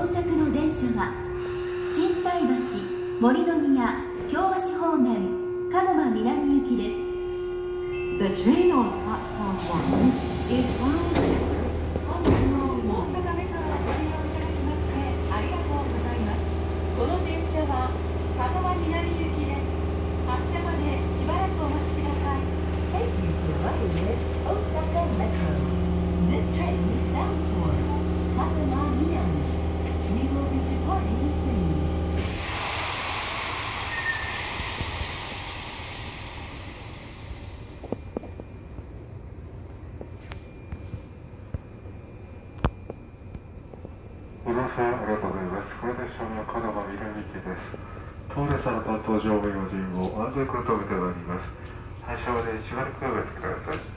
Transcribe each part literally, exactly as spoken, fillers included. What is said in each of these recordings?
着の電車は心斎橋、森の宮、京橋方面門真南行きです。 The train on platform one is bound. 本日も大阪メトロをご利用いただきましてありがとうございます。この電車は門真南行きです。発車までしばらくお待ちください。 Thank you for riding with Osaka Metro. This train is bound for 門真南. We will be departing soon. ご乗車ありがとうございます。この電車は門真南行きです。当列車の担当乗務員の人を安全区とめてまいります。廃車までしばらくお待ちください。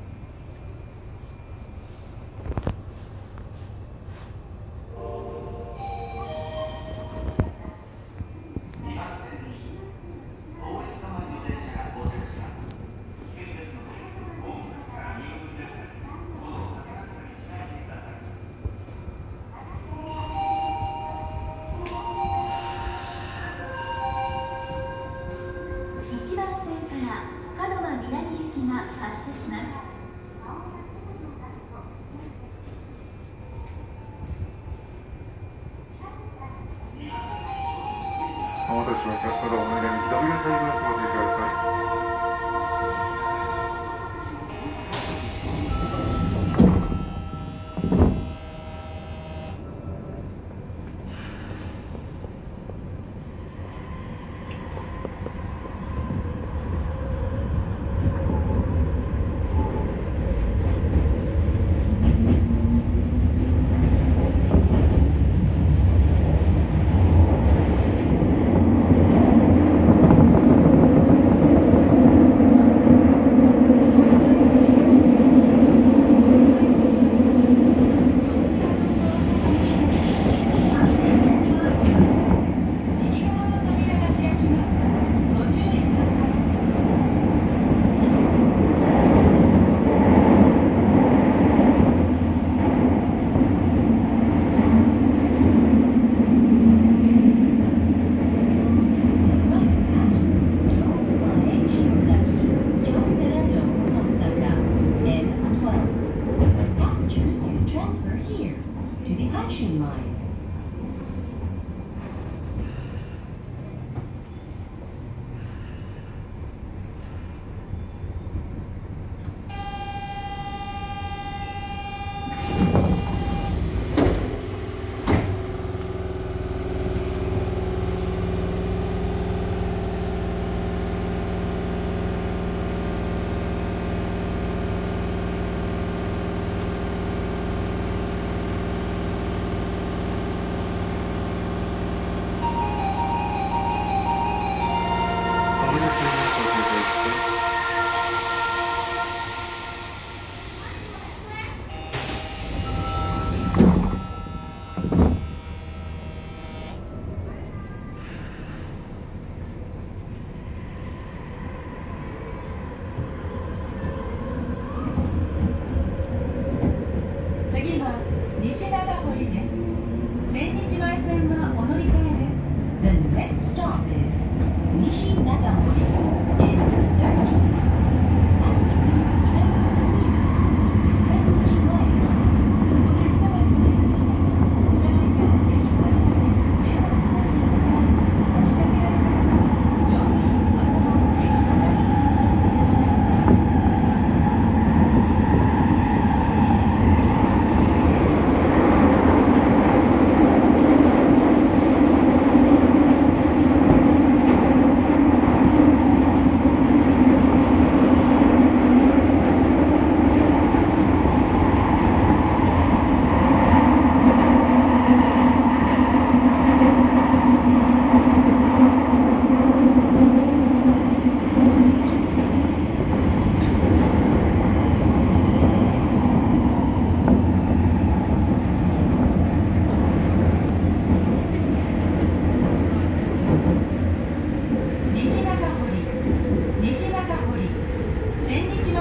お待たせしました。門真南行き ダブリュー サイドをお待ちください。 次は西長堀です。千日前線はお乗り換えです。The next stop is 西長堀 エヌじゅうさん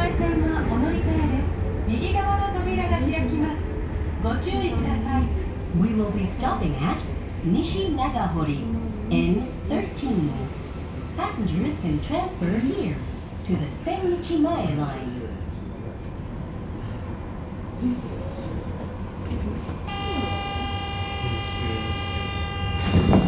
ご注意ください。 We will be stopping at Nishinagahori, N thirteen. Passengers can transfer here to the Sennichimae line. 編集してる。